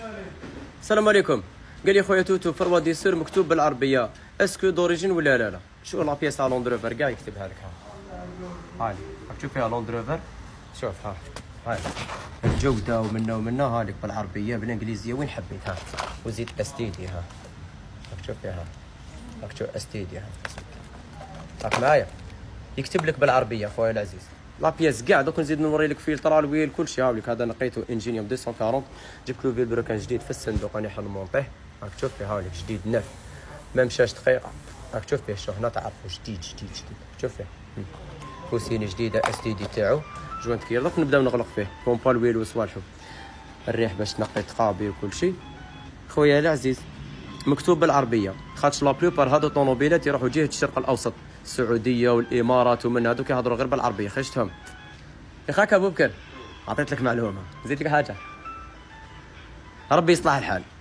السلام عليكم. قال لي خويا توتو في الوادي سير مكتوب بالعربيه، اسكو دوريجين ولا لا؟ شوف لا بياس تاع لوندروفر كاع يكتبها لك. هاي راك تشوف فيها لوندروفر، شوف هاي الجوده ومنا هالك بالعربيه بالانجليزيه وين حبيت وزيد استيدي راك تشوف فيها، راك تشوف استيدي راك معايا يكتب لك بالعربيه خويا العزيز. لا بياس كاع دوك نزيد نوري لك فيلتر الويل كلشي. هاوليك هذا نقيته انجينيوم 240، جبت له فيل بروكان جديد في الصندوق راني حنمونطيه. راك تشوف فيه هاوليك جديد نف ما مشاش دقيقه. راك تشوف فيه شو هنا تعرفوا جديد تشوف فيه كوسيني جديده اس تي دي تاعو جوانت كير. دوك نبداو نغلق فيه بومبا الويل وصوالحو الريح باش تنقي تقابي وكلشي. خويا العزيز مكتوب بالعربيه خاطش لا بلوبار هادو طوموبيلات يروحوا جهه الشرق الاوسط، السعوديه والامارات ومن هذوك يهضروا غير بالعربيه. خشتهم يا خاك ابو بكر، عطيت لك معلومه، زيد لك حاجه، ربي يصلح الحال.